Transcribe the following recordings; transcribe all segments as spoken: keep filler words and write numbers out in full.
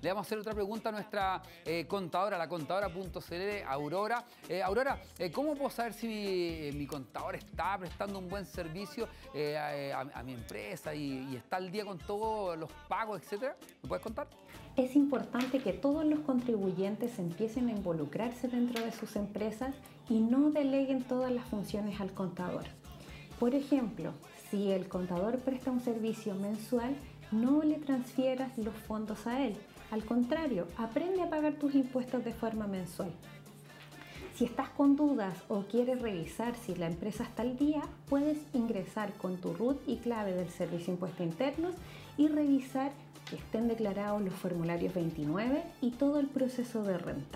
Le vamos a hacer otra pregunta a nuestra eh, contadora, la contadora punto c l, Aurora. Eh, Aurora, eh, ¿cómo puedo saber si mi, mi contador está prestando un buen servicio eh, a, a, a mi empresa y, y está al día con todos los pagos, etcétera? ¿Me puedes contar? Es importante que todos los contribuyentes empiecen a involucrarse dentro de sus empresas y no deleguen todas las funciones al contador. Por ejemplo, si el contador presta un servicio mensual, no le transfieras los fondos a él. Al contrario, aprende a pagar tus impuestos de forma mensual. Si estás con dudas o quieres revisar si la empresa está al día, puedes ingresar con tu R U T y clave del Servicio de Impuestos Internos y revisar que estén declarados los formularios veintinueve y todo el proceso de renta.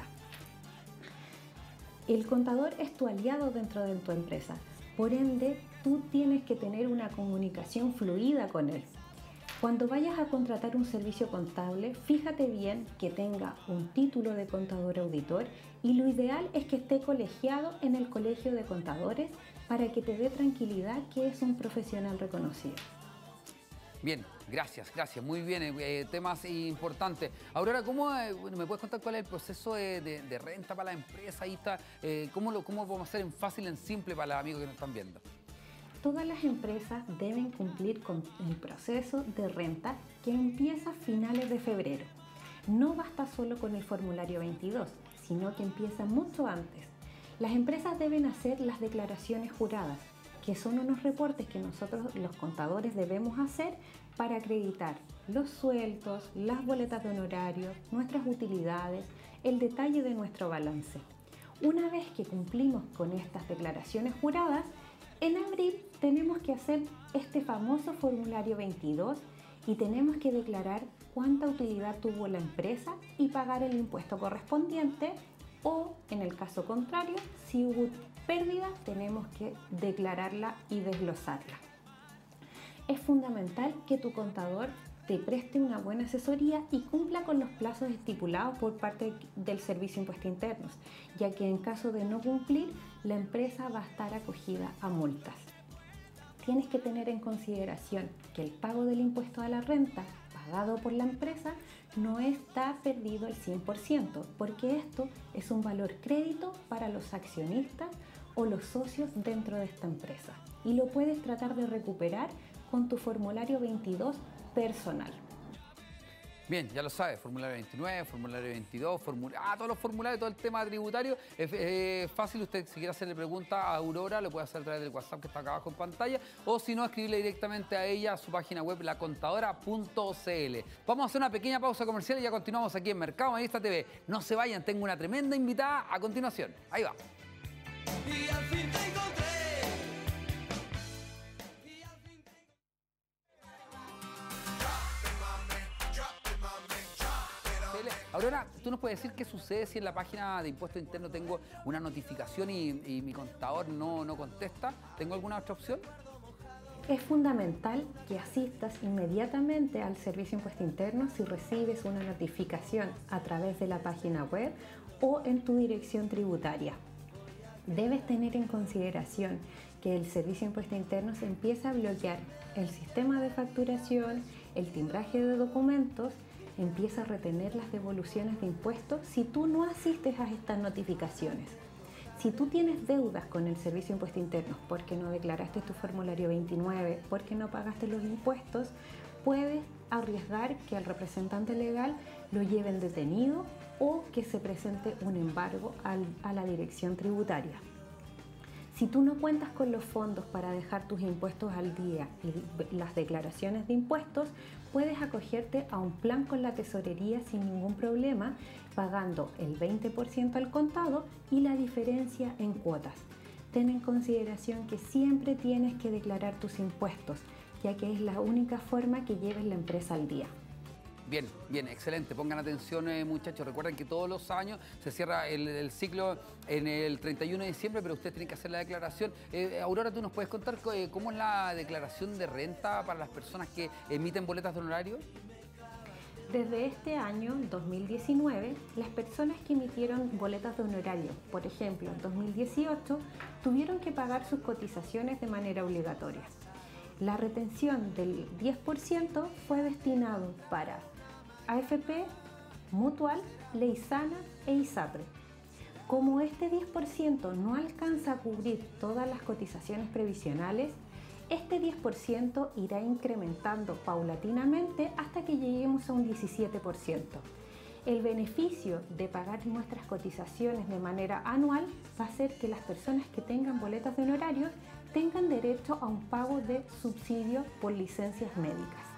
El contador es tu aliado dentro de tu empresa, por ende, tú tienes que tener una comunicación fluida con él. Cuando vayas a contratar un servicio contable, fíjate bien que tenga un título de contador auditor y lo ideal es que esté colegiado en el Colegio de Contadores para que te dé tranquilidad que es un profesional reconocido. Bien, gracias, gracias, muy bien, eh, temas importantes. Aurora, ¿cómo eh, bueno, me puedes contar cuál es el proceso de, de, de renta para la empresa? Ahí está, eh, ¿cómo, lo, ¿Cómo podemos hacer en fácil, en simple para los amigos que nos están viendo? Todas las empresas deben cumplir con el proceso de renta que empieza a finales de febrero. No basta solo con el formulario veintidós, sino que empieza mucho antes. Las empresas deben hacer las declaraciones juradas, que son unos reportes que nosotros los contadores debemos hacer para acreditar los sueldos, las boletas de honorarios, nuestras utilidades, el detalle de nuestro balance. Una vez que cumplimos con estas declaraciones juradas, en abril tenemos que hacer este famoso formulario veintidós y tenemos que declarar cuánta utilidad tuvo la empresa y pagar el impuesto correspondiente, o en el caso contrario, si hubo pérdida, tenemos que declararla y desglosarla. Es fundamental que tu contador te preste una buena asesoría y cumpla con los plazos estipulados por parte del Servicio de Impuestos Internos, ya que en caso de no cumplir, la empresa va a estar acogida a multas. Tienes que tener en consideración que el pago del impuesto a la renta pagado por la empresa no está perdido al cien por ciento, porque esto es un valor crédito para los accionistas o los socios dentro de esta empresa y lo puedes tratar de recuperar con tu formulario veintidós personal. Bien, ya lo sabes, formulario veintinueve, formulario veintidós, formulario, ah, todos los formularios, todo el tema tributario. Es eh, fácil, usted si quiere hacerle pregunta a Aurora, lo puede hacer a través del WhatsApp que está acá abajo en pantalla, o si no, escribirle directamente a ella a su página web, la contadora punto c l. Vamos a hacer una pequeña pausa comercial y ya continuamos aquí en Mercado Mayorista T V. No se vayan, tengo una tremenda invitada a continuación. Ahí va. Y al fin te encontré. Aurora, ¿tú nos puedes decir qué sucede si en la página de Impuestos Internos tengo una notificación y, y mi contador no, no contesta? ¿Tengo alguna otra opción? Es fundamental que asistas inmediatamente al Servicio de Impuestos Internos si recibes una notificación a través de la página web o en tu dirección tributaria. Debes tener en consideración que el Servicio de Impuestos Internos empieza a bloquear el sistema de facturación, el timbraje de documentos, empieza a retener las devoluciones de impuestos si tú no asistes a estas notificaciones. Si tú tienes deudas con el Servicio de Impuestos Internos porque no declaraste tu formulario veintinueve, porque no pagaste los impuestos, puedes arriesgar que al representante legal lo lleven detenido o que se presente un embargo al, a la dirección tributaria. Si tú no cuentas con los fondos para dejar tus impuestos al día y las declaraciones de impuestos, puedes acogerte a un plan con la tesorería sin ningún problema, pagando el veinte por ciento al contado y la diferencia en cuotas. Ten en consideración que siempre tienes que declarar tus impuestos, ya que es la única forma que lleves la empresa al día. Bien, bien, excelente. Pongan atención, eh, muchachos. Recuerden que todos los años se cierra el, el ciclo en el treinta y uno de diciembre, pero ustedes tienen que hacer la declaración. Eh, Aurora, ¿tú nos puedes contar eh, cómo es la declaración de renta para las personas que emiten boletas de honorario? Desde este año, dos mil diecinueve, las personas que emitieron boletas de honorario, por ejemplo, en dos mil dieciocho, tuvieron que pagar sus cotizaciones de manera obligatoria. La retención del diez por ciento fue destinado para A F P, Mutual, Leizana e ISAPRE. Como este diez por ciento no alcanza a cubrir todas las cotizaciones previsionales, este diez por ciento irá incrementando paulatinamente hasta que lleguemos a un diecisiete por ciento. El beneficio de pagar nuestras cotizaciones de manera anual va a ser que las personas que tengan boletas de honorarios tengan derecho a un pago de subsidio por licencias médicas.